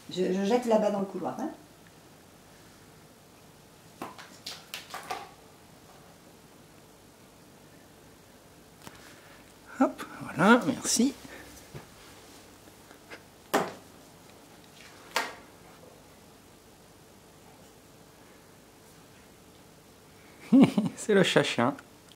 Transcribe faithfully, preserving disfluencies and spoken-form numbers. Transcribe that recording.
Je, je jette là-bas dans le couloir. Hein. Hop, voilà, merci. C'est le chat-chien.